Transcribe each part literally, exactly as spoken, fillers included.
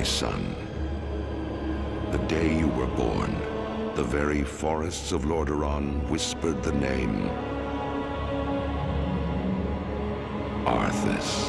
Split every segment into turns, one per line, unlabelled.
son. The day you were born, the very forests of Lordaeron whispered the name Arthas.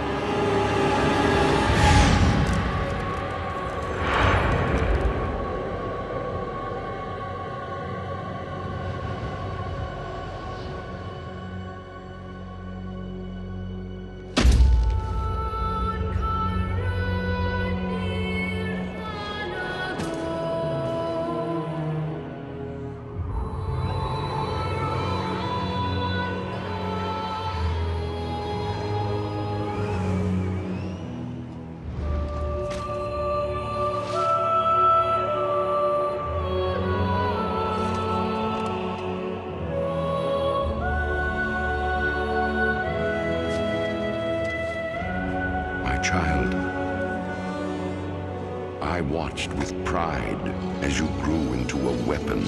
Child, I watched with pride as you grew into a weapon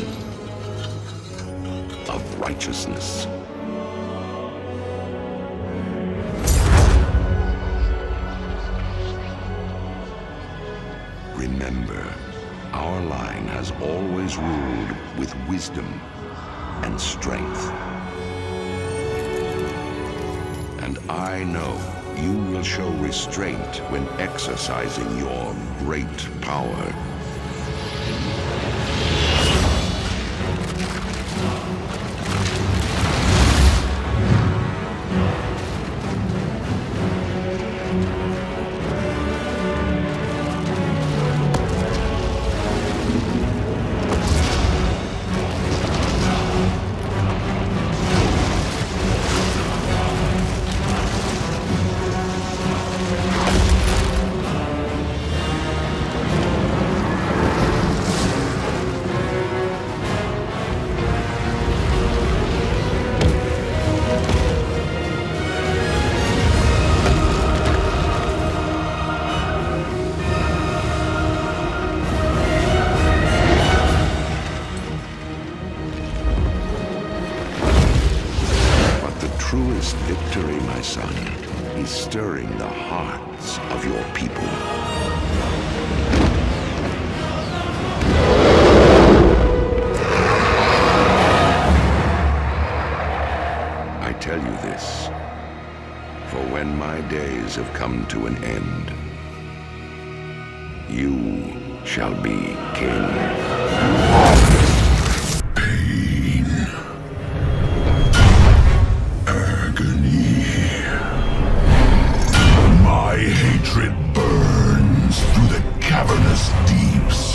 of righteousness. Remember, our line has always ruled with wisdom and strength. And I know you will show restraint when exercising your great power. Truest victory, my son, is stirring the hearts of your people. I tell you this, for when my days have come to an end, you shall be king.
My hatred burns through the cavernous deeps.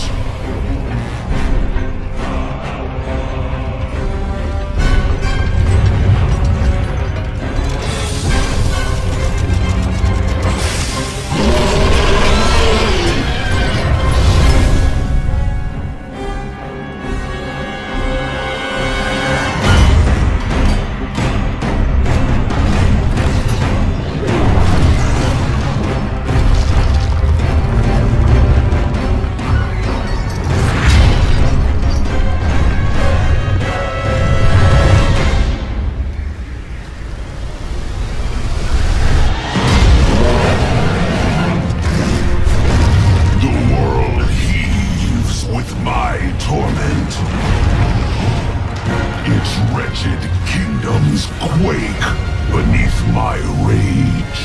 Its wretched kingdoms quake beneath my rage.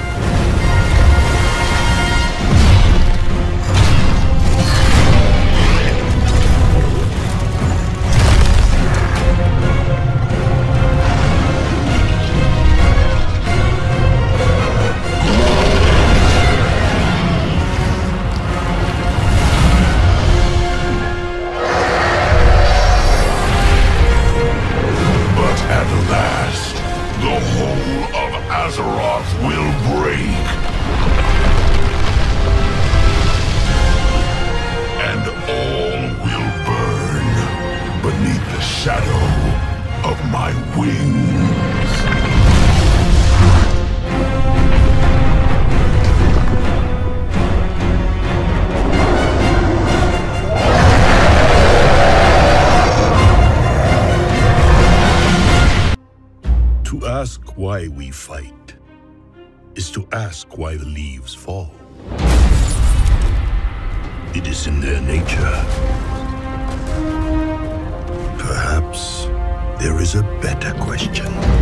Will break, and all will burn beneath the shadow of my wings.
To ask why we fight is to ask why the leaves fall. It is in their nature. Perhaps there is a better question.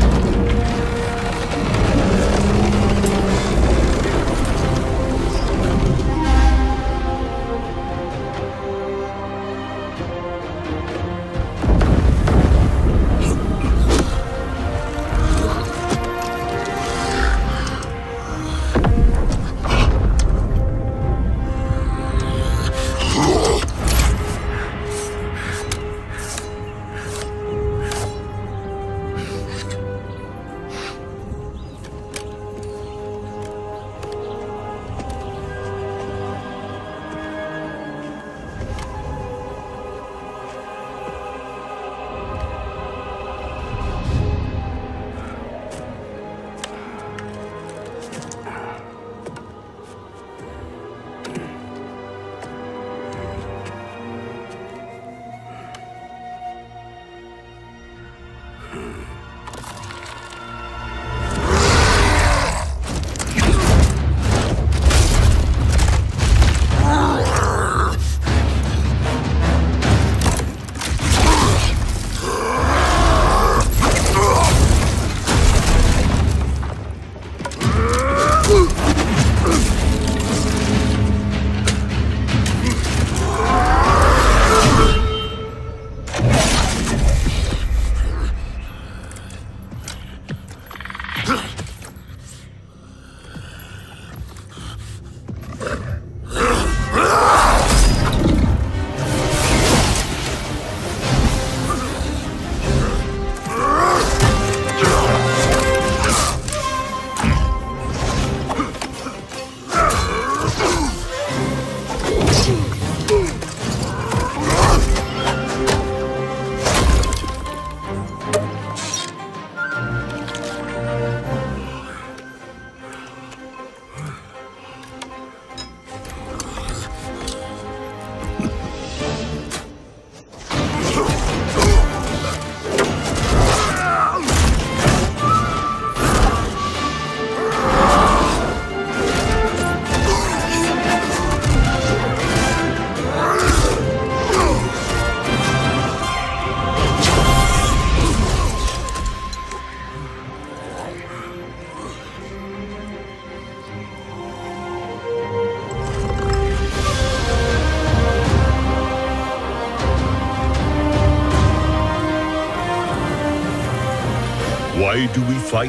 Why do we fight?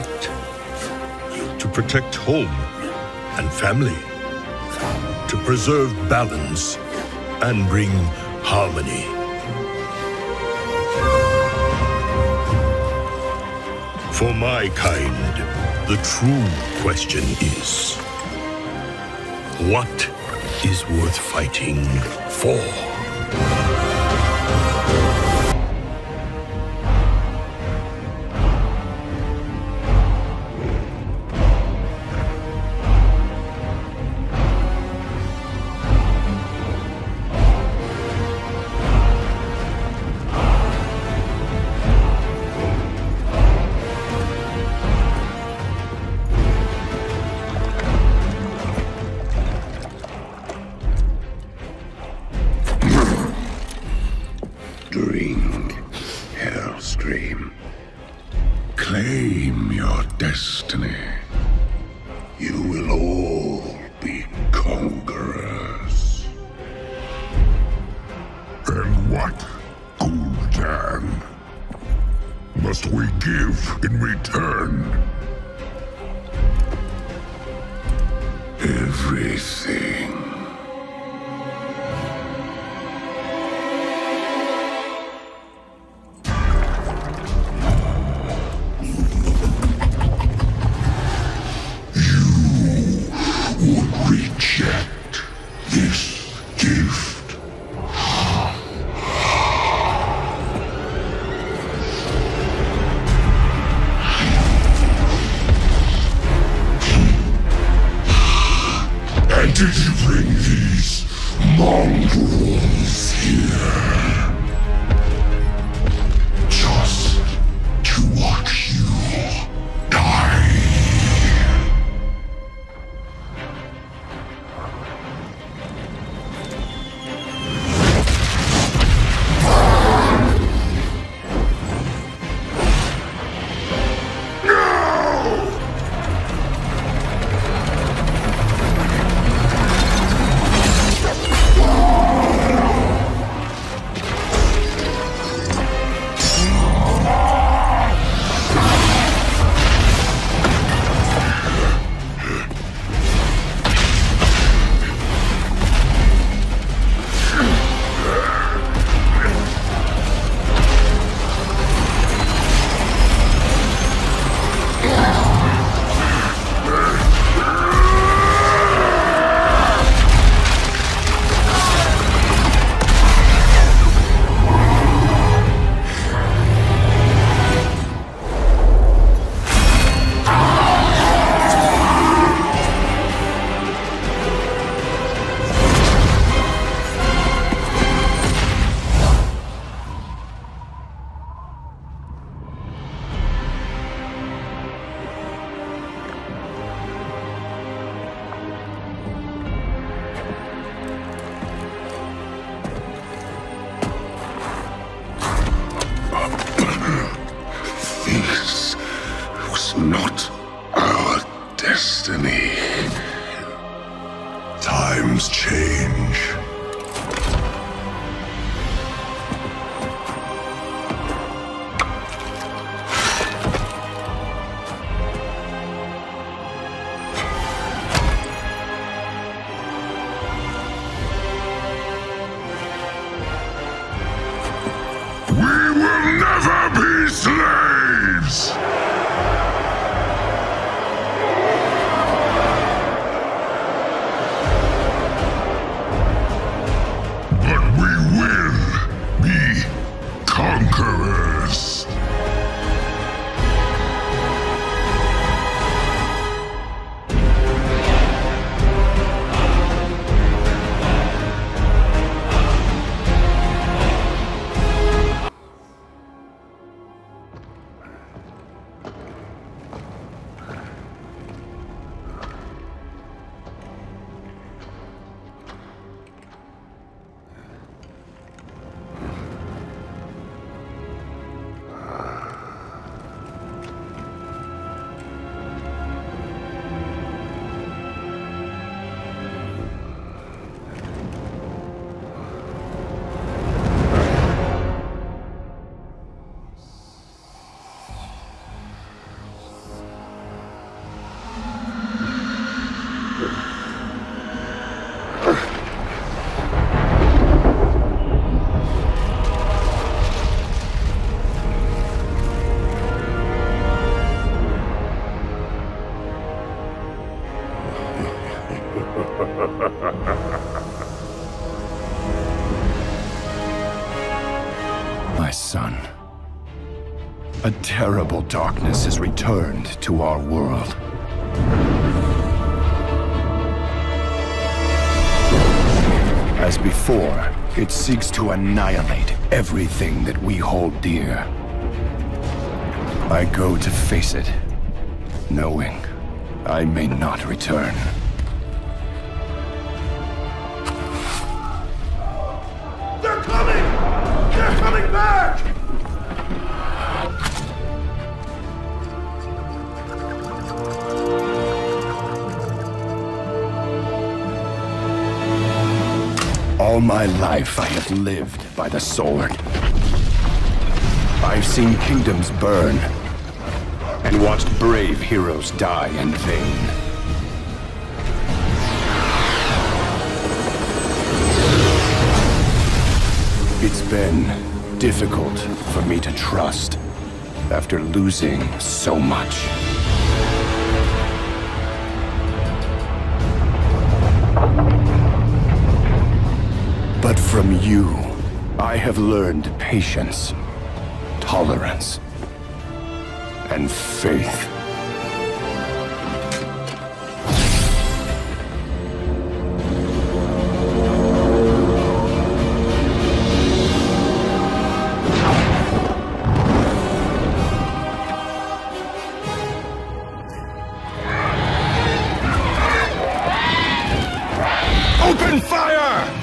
To protect home and family. To preserve balance and bring harmony. For my kind, the true question is, what is worth fighting for?
Drink, Hellscream. Claim your destiny. You will all be conquerors. And what, Gul'dan, must we give in return? Everything. Reject this gift. And did you bring these mongrels here just to watch you die? destiny. Times change. We will never be slaves! But we will be conquerors.
My son, a terrible darkness has returned to our world. As before, it seeks to annihilate everything that we hold dear. I go to face it, knowing I may not return.
They're coming! They're coming back!
All my life I have lived by the sword. I've seen kingdoms burn, and watched brave heroes die in vain. It's been difficult for me to trust after losing so much. But from you, I have learned patience, tolerance, and faith. Open fire!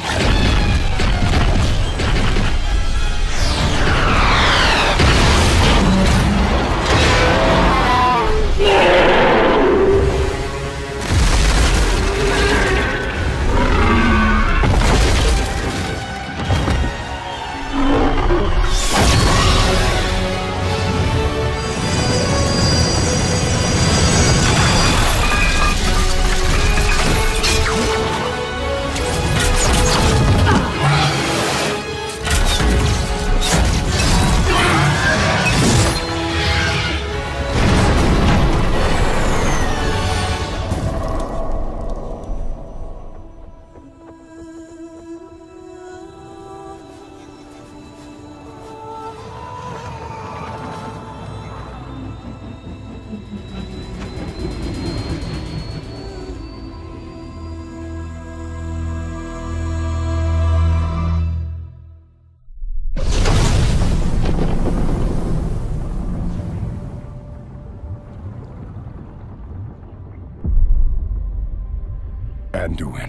Anduin,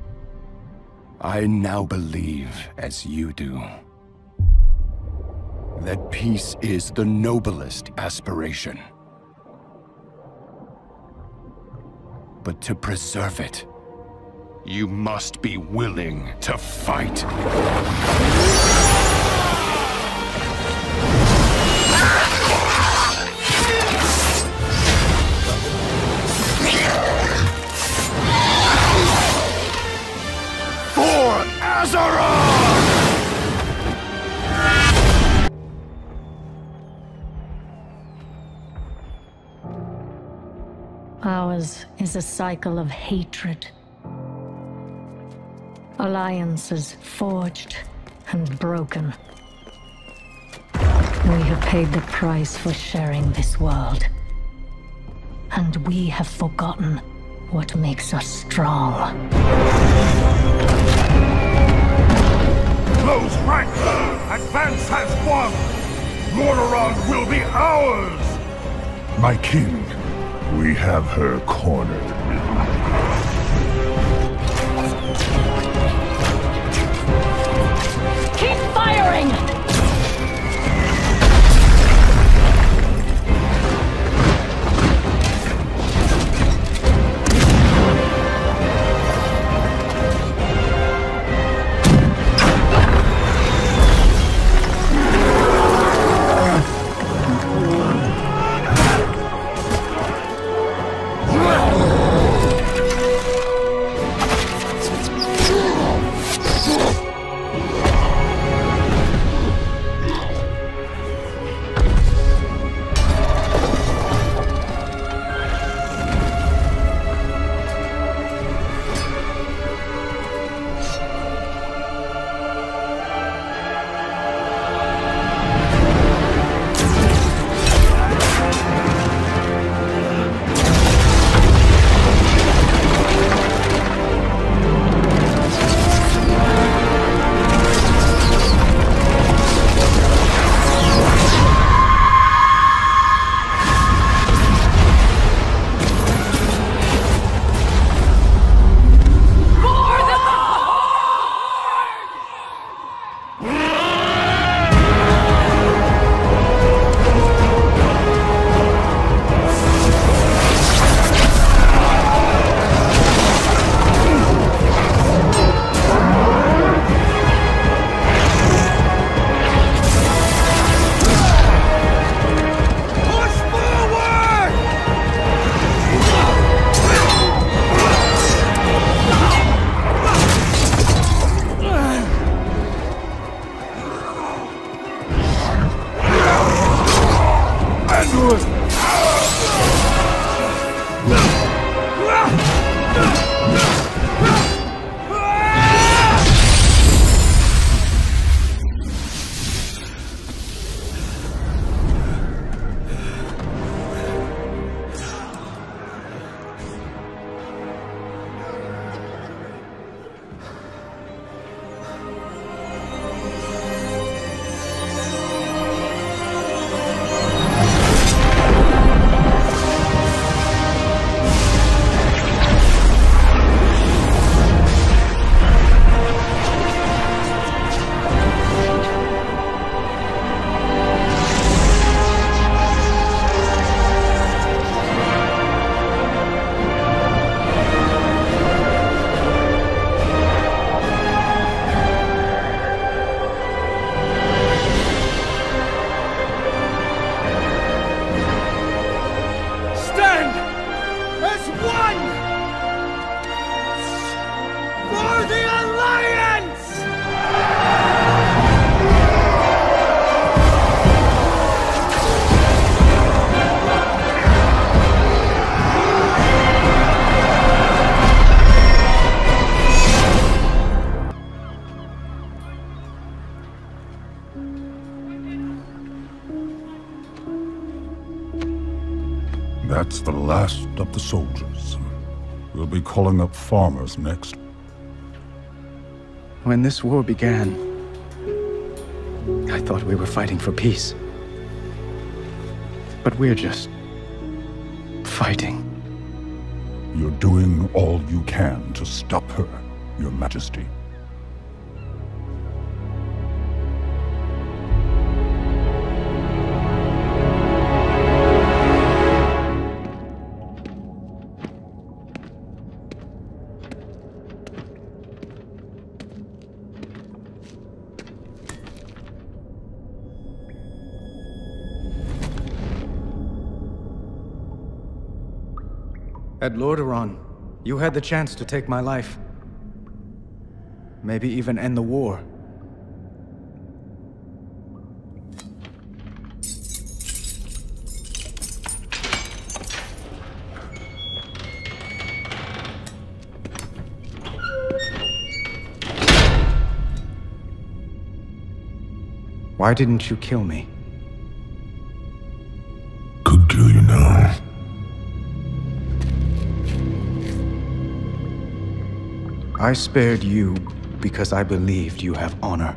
I now believe, as you do, that peace is the noblest aspiration. but to preserve it. You must be willing to fight. For Azeroth!
Ours is a cycle of hatred. Alliances forged and broken. We have paid the price for sharing this world. And we have forgotten what makes us strong.
Close ranks! Advance has won! Lordaeron will be ours! My king, we have her cornered.
Keep firing!
That's the last of the soldiers. We'll be calling up farmers next.
When this war began, I thought we were fighting for peace. But we're just fighting.
You're doing all you can to stop her, Your Majesty.
At Lordaeron, you had the chance to take my life. Maybe even end the war. Why didn't you kill me?
Could kill you now.
I spared you because I believed you have honor.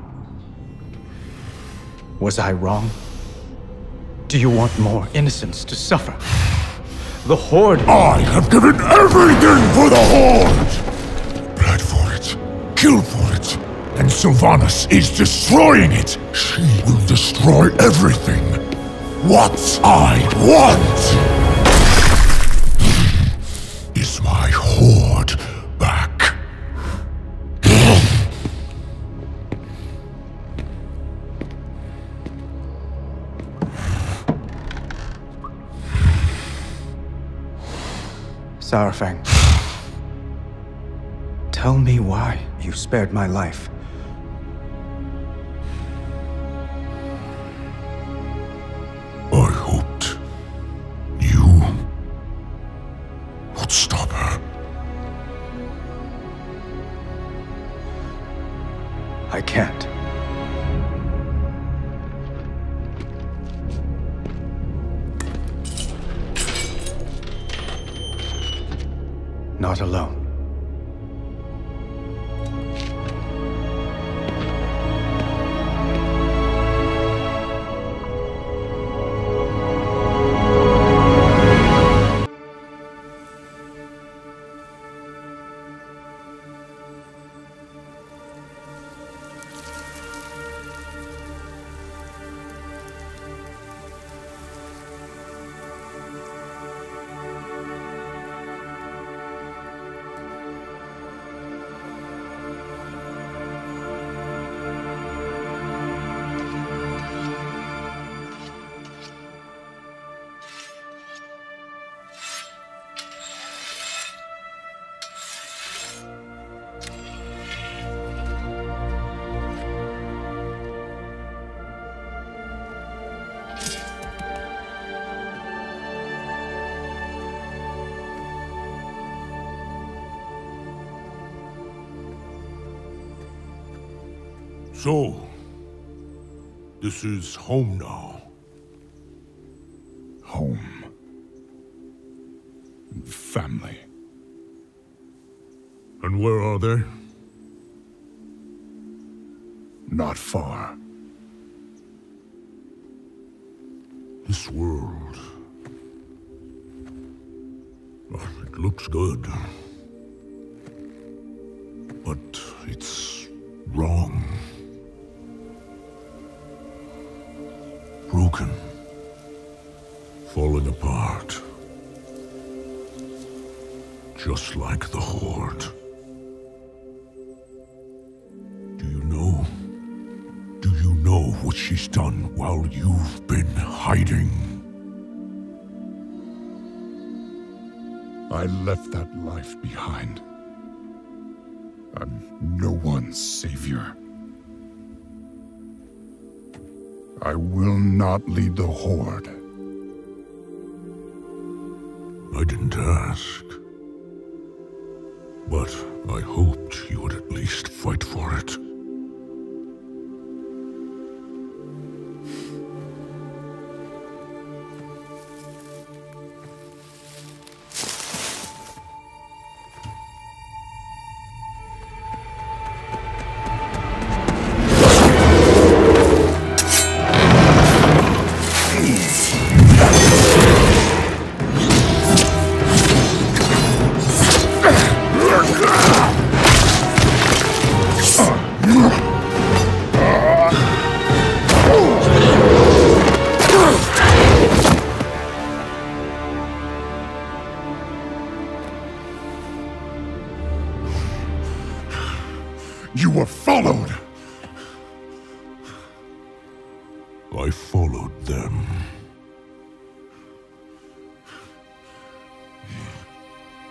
Was I wrong? Do you want more innocents to suffer? The Horde...
I have given everything for the Horde! Bled for it, killed for it, and Sylvanas is destroying it! She will destroy everything! What I want is my Horde back.
Saurfang, tell me why you spared my life.
I hoped you would stop her.
I can't. Not alone.
So, this is home now.
Home. Family.
And where are they?
Not far.
This world... oh, it looks good. But it's wrong. Broken. Falling apart. Just like the Horde. Do you know? Do you know what she's done while you've been hiding?
I left that life behind. I'm no one's savior. I will not lead the Horde.
I didn't ask. But I hoped you would at least fight for it. You were followed! I followed them.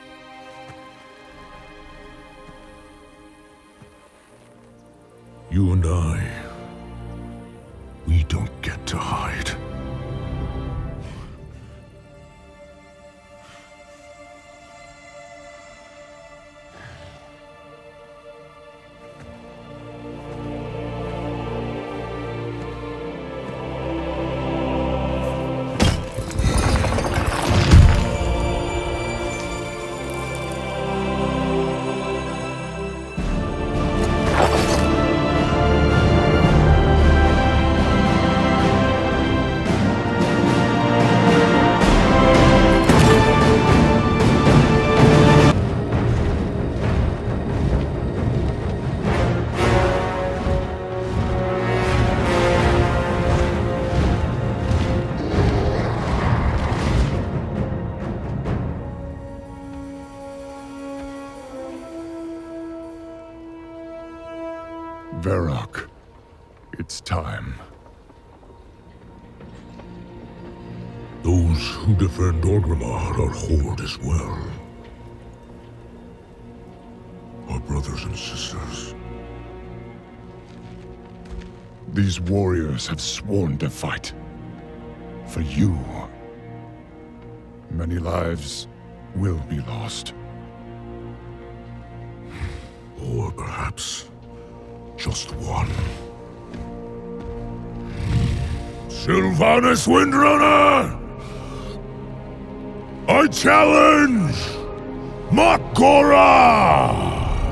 You and I, we don't get to hide. Varrock, it's time. Those who defend Orgrimmar are Horde as well. Our brothers and sisters. These warriors have sworn to fight. For you. Many lives will be lost. Or perhaps just one. Sylvanas Windrunner! I challenge Makora!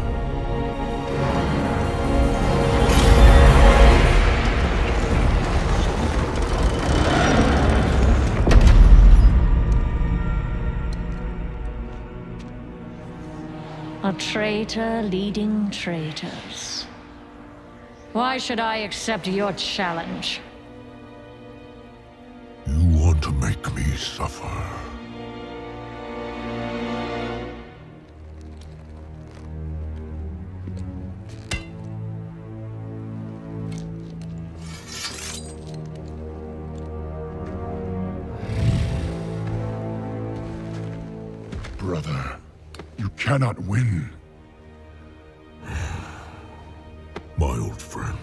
A traitor leading traitors. Why should I accept your challenge?
You want to make me suffer. Brother, you cannot win. My old friend.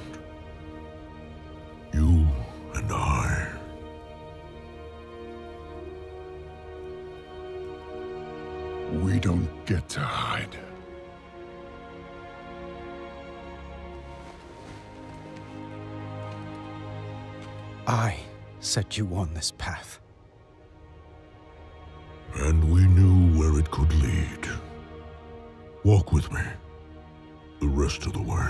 You and I. We don't get to hide.
I set you on this path.
And we knew where it could lead. Walk with me. The rest of the way.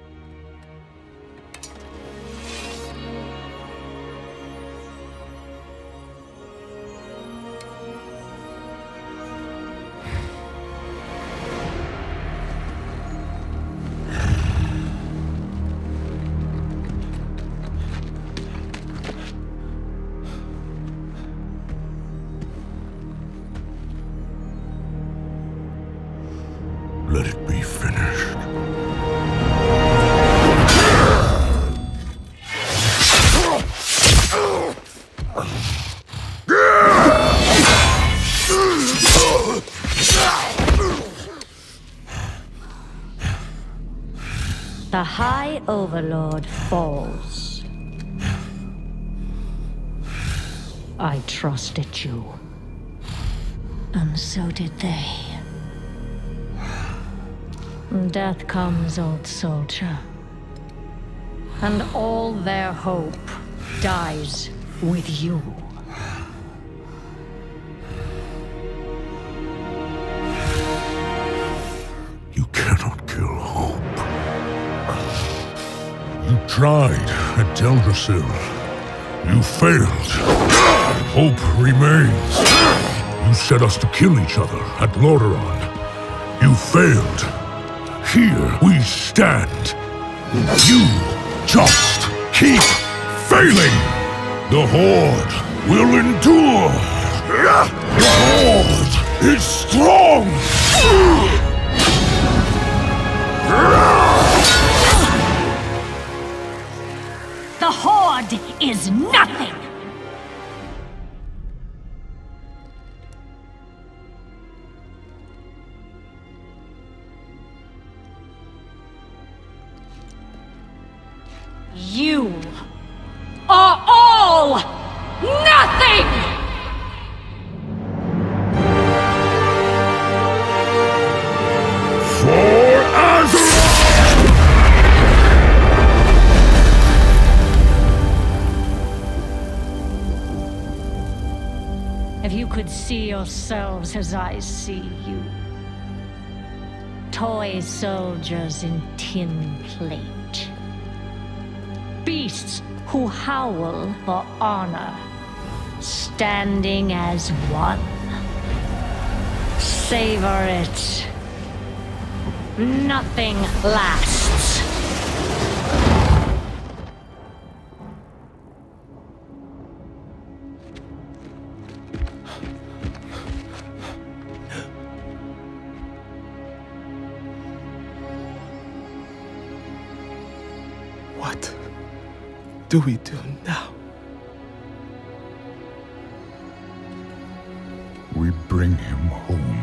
Let it be finished.
The High Overlord falls. I trusted you. And so did they. Death comes, old soldier. And all their hope dies with you.
You cannot kill hope. You tried at Teldrassil. You failed. Hope remains. You set us to kill each other at Lordaeron. You failed. Here we stand. You just keep failing. The Horde will endure. The Horde is strong.
The Horde is nothing! You are all nothing!
For Azeroth!
If you could see yourselves as I see you. Toy soldiers in tin plate. Beasts who howl for honor. Standing as one. Savor it. Nothing lasts.
What do we do now?
We bring him home.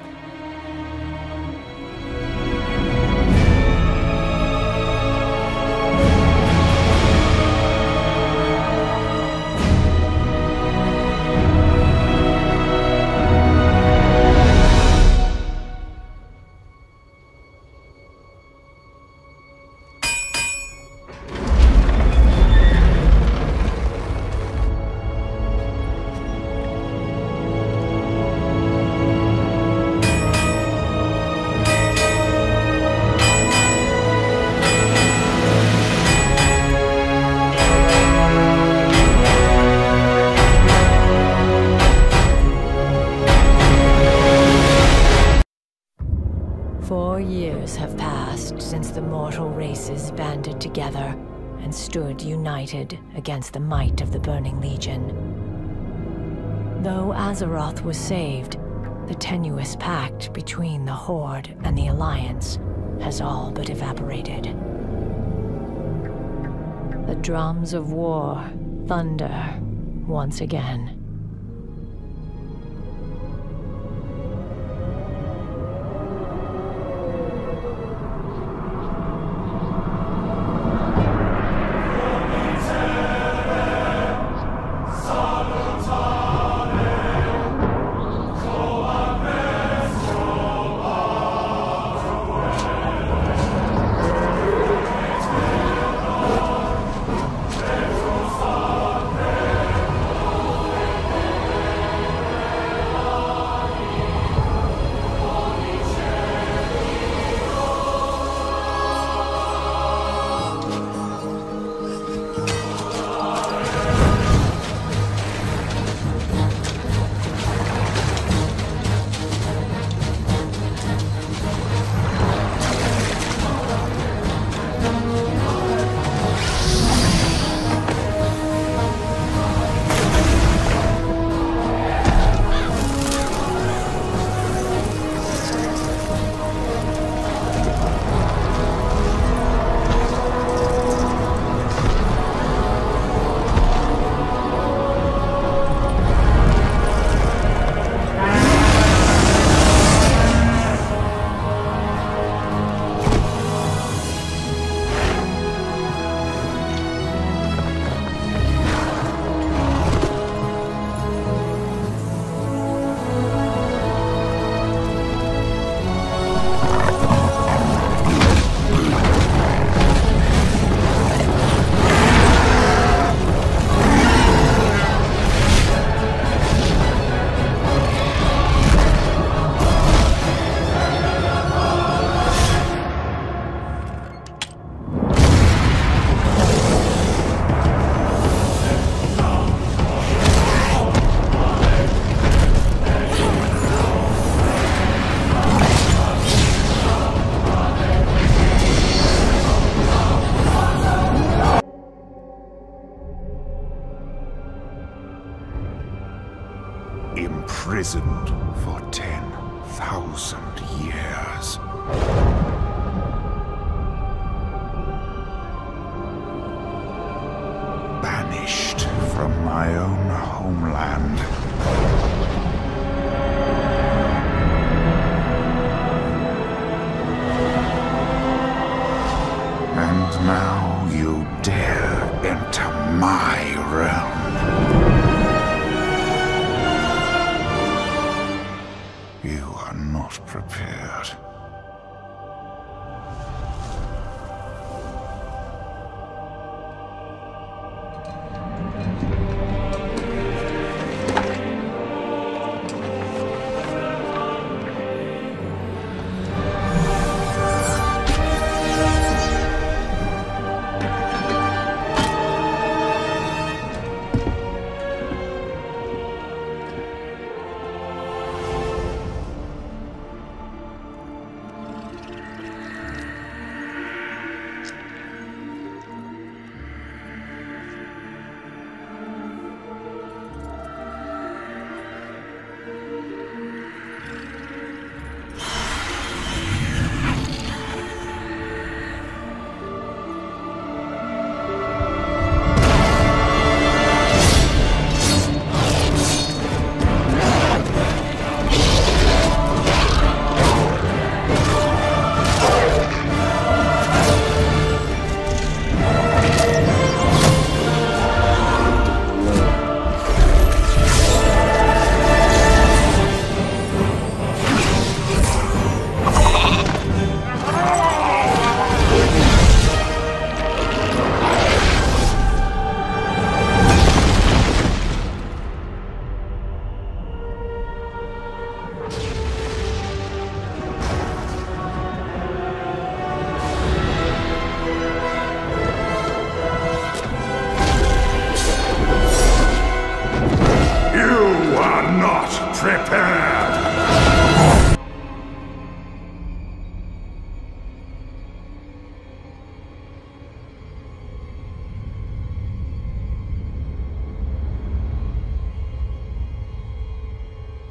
Four years have passed since the mortal races banded together and stood united against the might of the Burning Legion. Though Azeroth was saved, the tenuous pact between the Horde and the Alliance has all but evaporated. The drums of war thunder once again.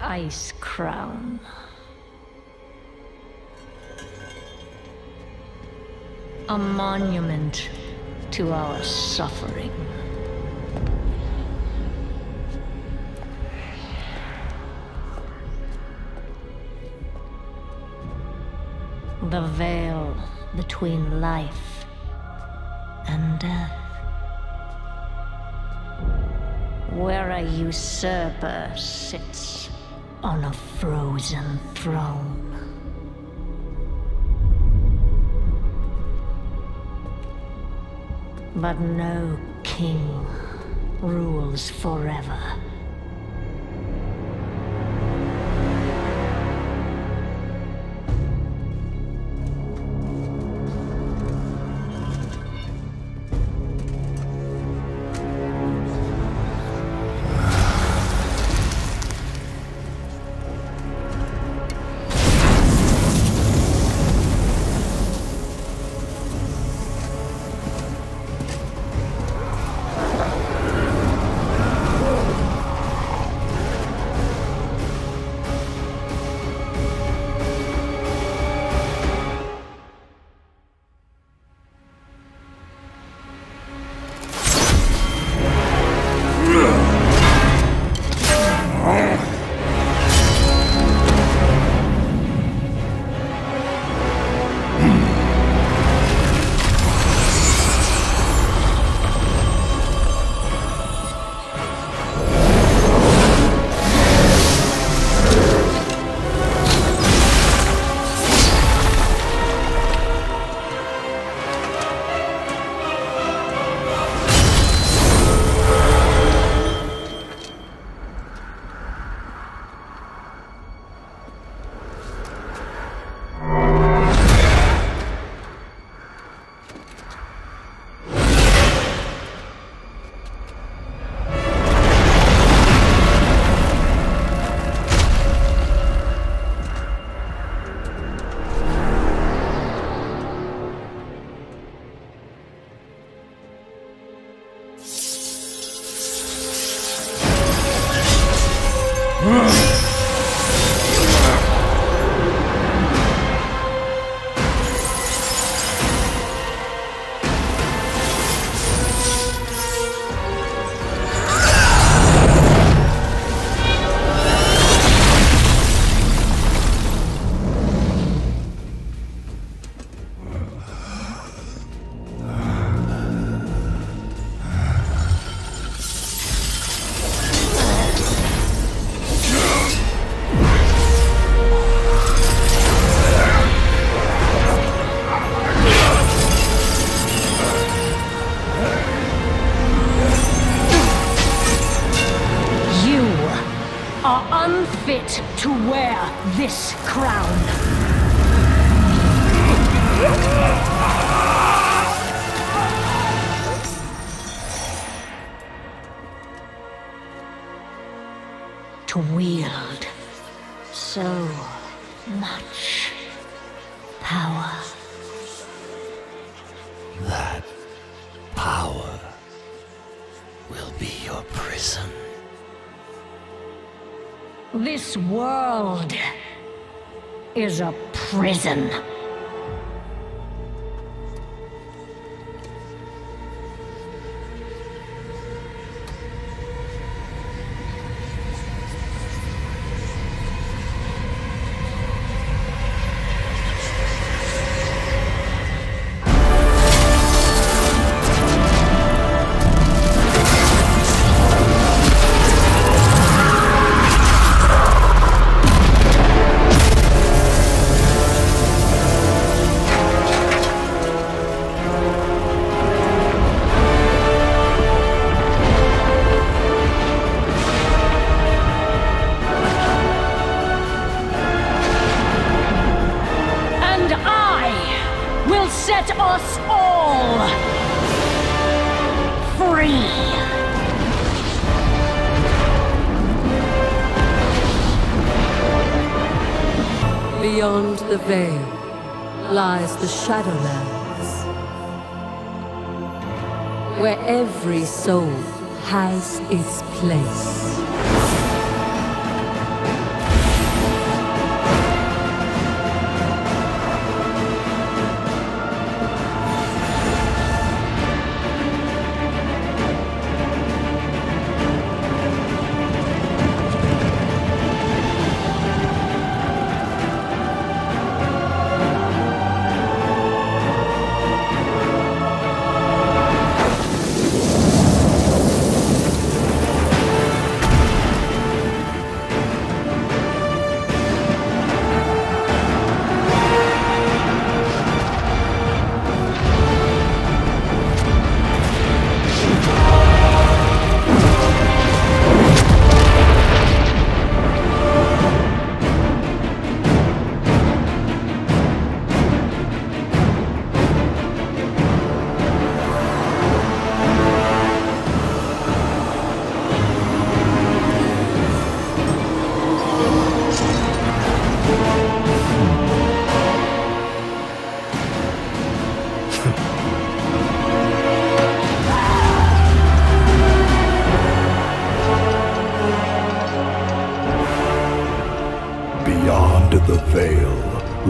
Ice Crown. A monument to our suffering. The veil between life and death. Where a usurper sits on a frozen throne. But no king rules forever. Unfit to wear this crown. To wield so much power.
That power will be your prison.
This world is a prison. Set us all free.
Beyond the veil lies the Shadowlands, where every soul has its place.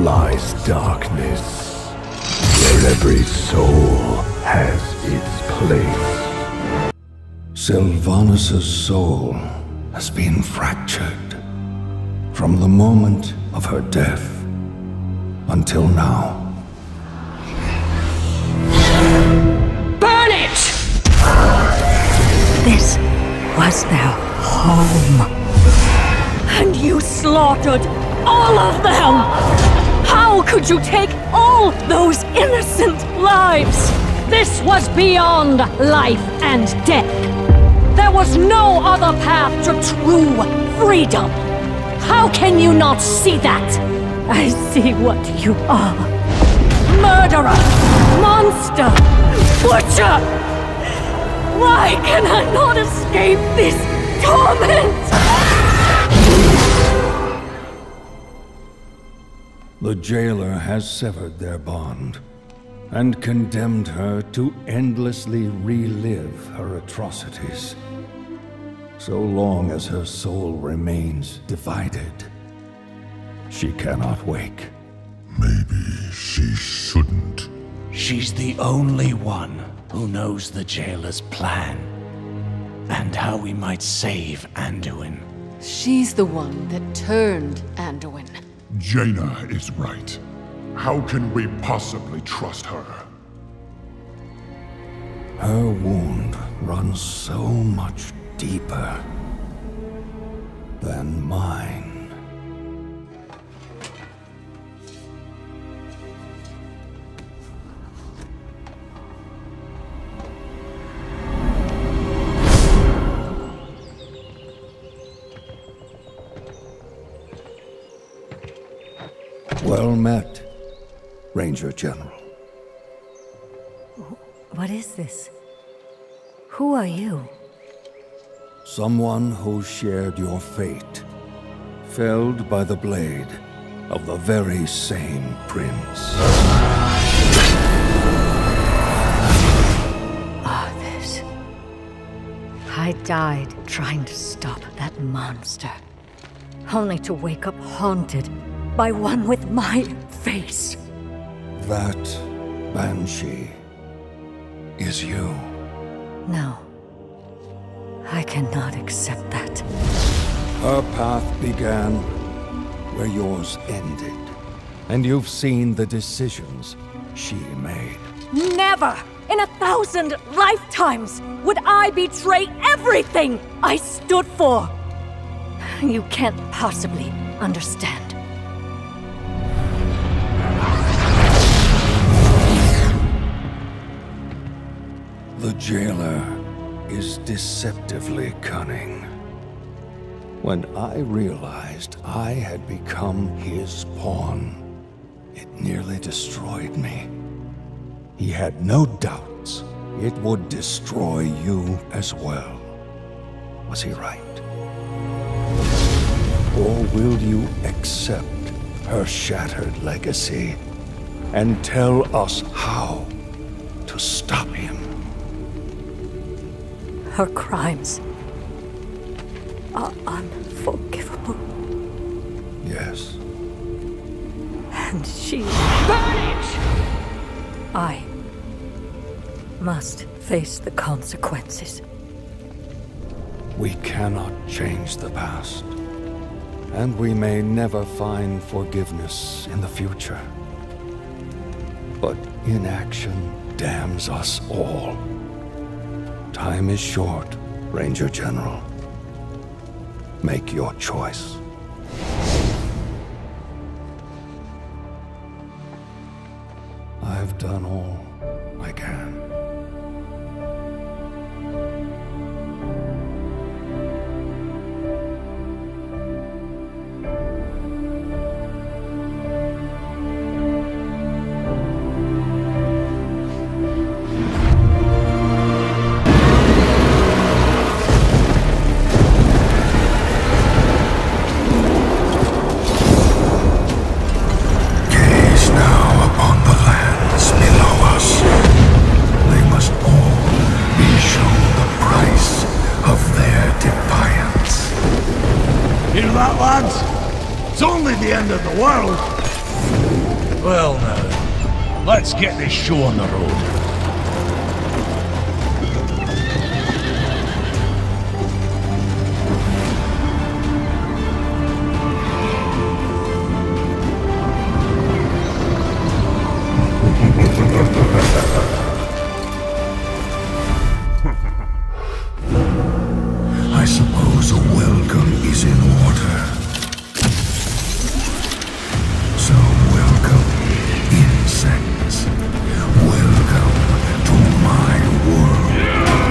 lies darkness, where every soul has its place. Sylvanus' soul has been fractured from the moment of her death until now.
Burn it! This was their home. And you slaughtered all of them! How could you take all those innocent lives? This was beyond life and death. There was no other path to true freedom. How can you not see that? I see what you are. Murderer! Monster! Butcher! Why can I not escape this torment?
The jailer has severed their bond and condemned her to endlessly relive her atrocities. So long as her soul remains divided, she cannot wake.
Maybe she shouldn't.
She's the only one who knows the jailer's plan and how we might save Anduin.
She's the one that turned Anduin.
Jaina is right. How can we possibly trust her?
Her wound runs so much deeper than mine. Well met, Ranger General.
What is this? Who are you?
Someone who shared your fate, felled by the blade of the very same prince.
Arthas. I died trying to stop that monster, only to wake up haunted by one with my face.
That Banshee is you.
No. I cannot accept that.
Her path began where yours ended, and you've seen the decisions she made.
Never in a thousand lifetimes would I betray everything I stood for. You can't possibly understand.
The jailer is deceptively cunning. When I realized I had become his pawn, it nearly destroyed me. He had no doubts it would destroy you as well. Was he right? Or will you accept her shattered legacy and tell us how to stop him?
Her crimes are unforgivable.
Yes.
And she... Burn it! I must face the consequences.
We cannot change the past, and we may never find forgiveness in the future. But inaction damns us all. Time is short, Ranger General. Make your choice. I've done all I can.
Hear that, lads? It's only the end of the world.
Well now, let's get this show on the road.
I suppose a welcome is in order. So welcome, insects. Welcome to my world.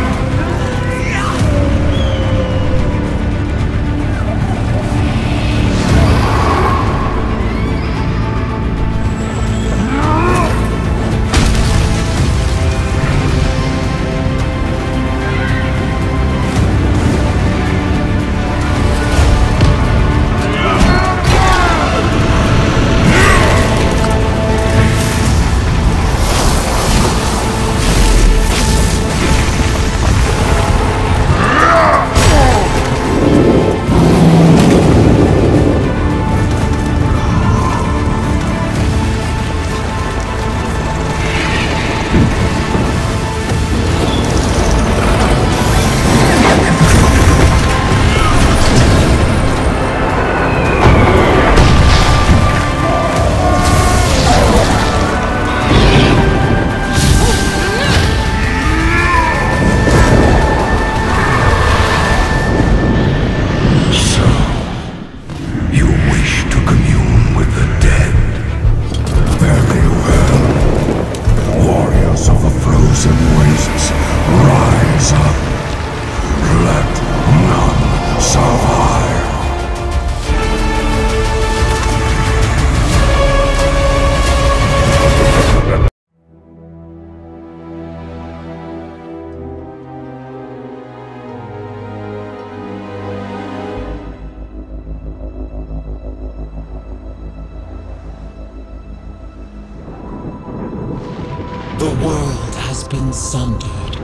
The world has been sundered.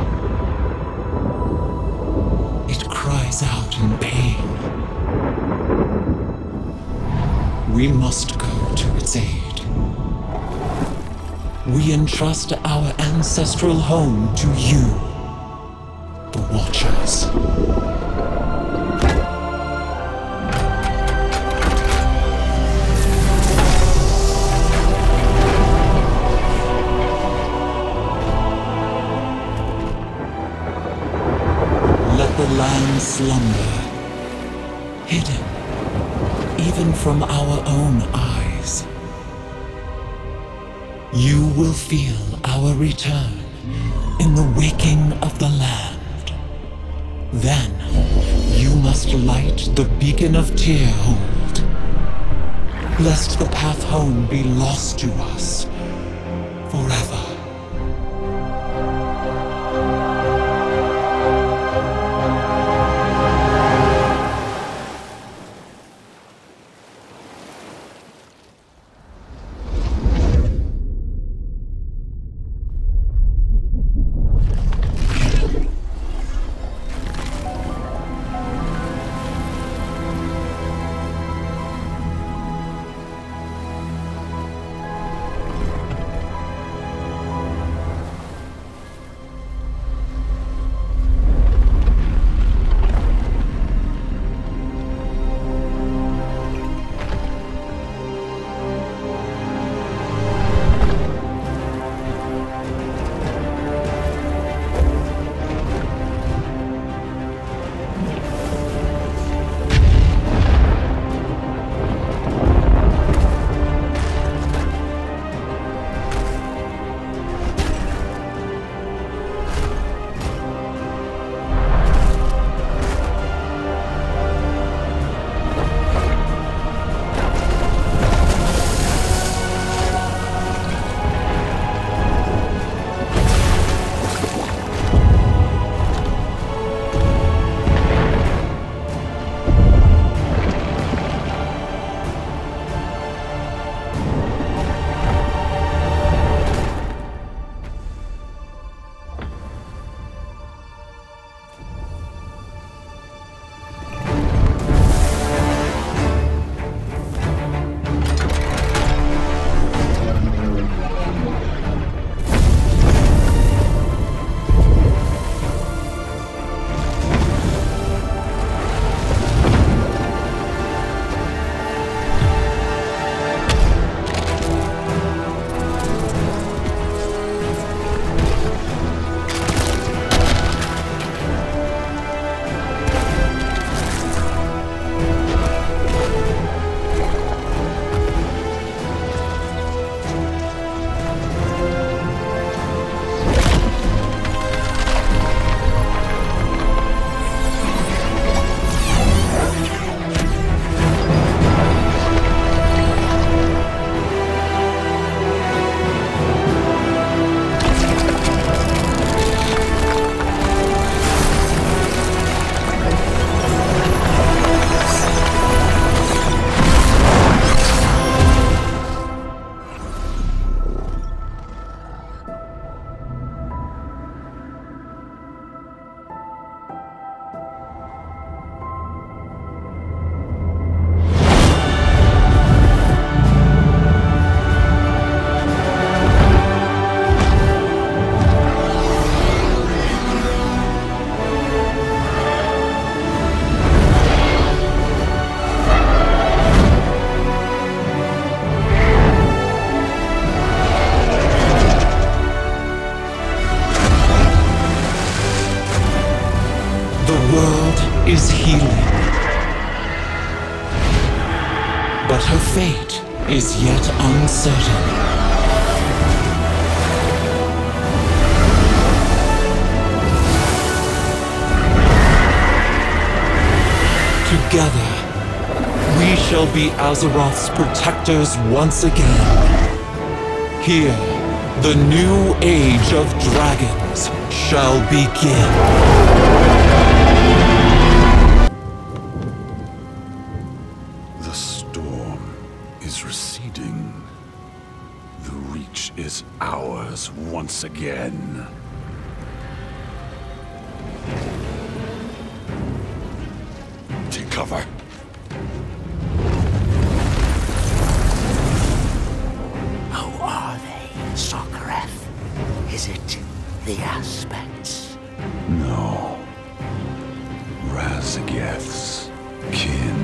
It cries out in pain. We must go to its aid. We entrust our ancestral home to you, the Watchers. The land slumber, hidden even from our own eyes. You will feel our return in the waking of the land. Then you must light the beacon of Tearhold, lest the path home be lost to us forever. fate is yet uncertain. Together, we shall be Azeroth's protectors once again. Here, the new age of dragons shall begin.
The storm is receding. The Reach is ours once again. Take cover.
Who are they, Sokareth? Is it the Aspects?
No. Razageth's kin.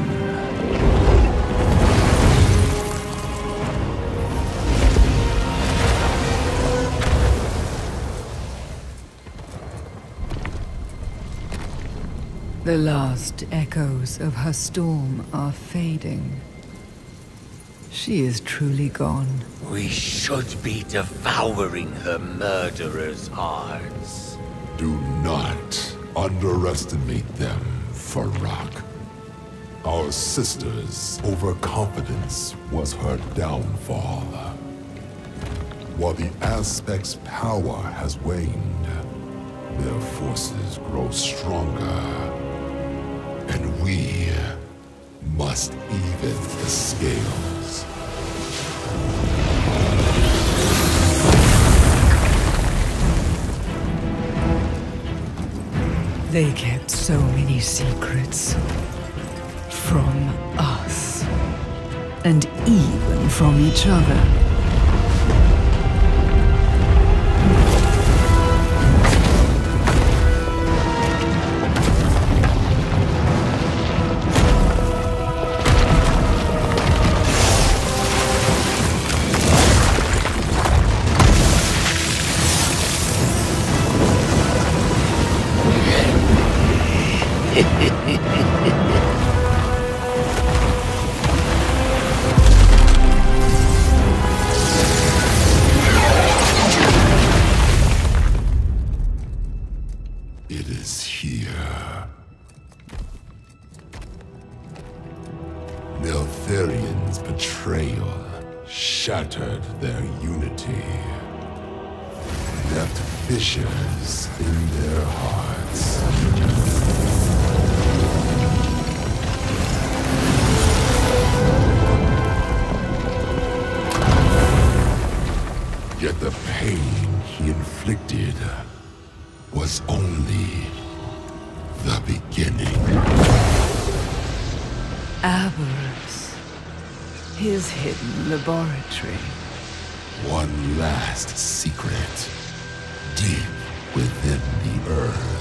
The last echoes of her storm are fading. She is truly gone.
We should be devouring her murderers' hearts.
Do not underestimate them, Farak. Our sister's overconfidence was her downfall. While the Aspect's power has waned, their forces grow stronger. And we must even the scales.
They kept so many secrets. From us. And even from each other.
It is here. Neltharion's betrayal shattered their unity. Left fissures in their hearts. Yet the pain he inflicted was only the beginning.
Aberrus. His hidden laboratory.
One last secret, deep within the earth.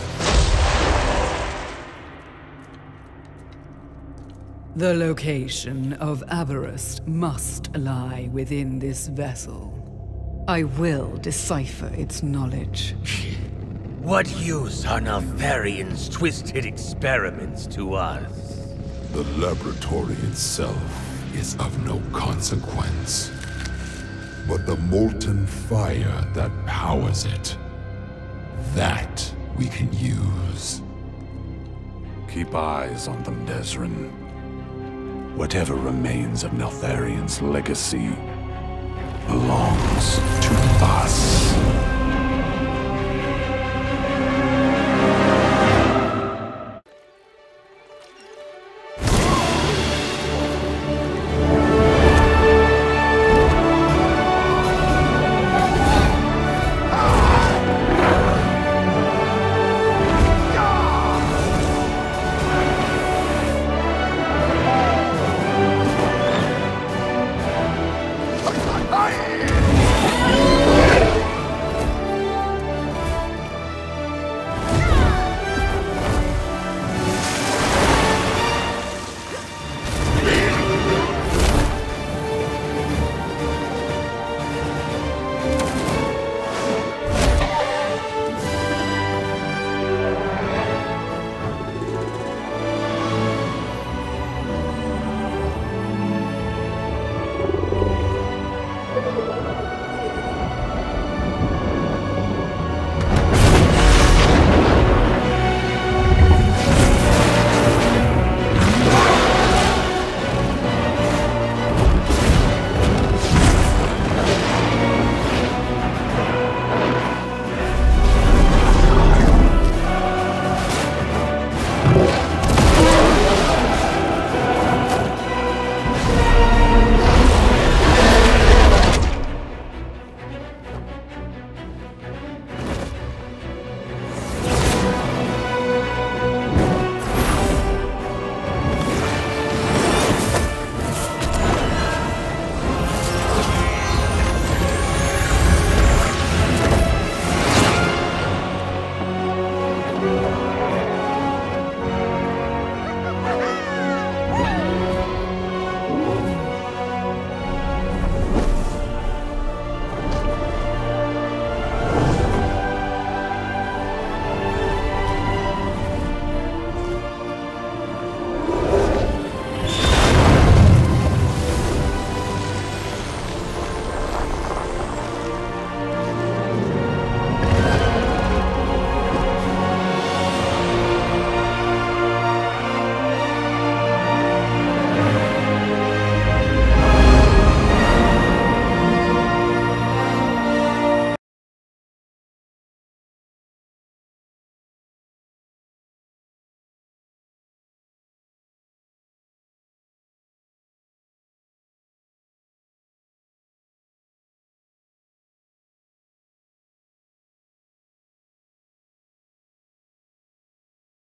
The location of Aberrus must lie within this vessel. I will decipher its knowledge.
What use are Neltharion's twisted experiments to us?
The laboratory itself is of no consequence. But the molten fire that powers it, that we can use. Keep eyes on them, Desrin. Whatever remains of Neltharion's legacy belongs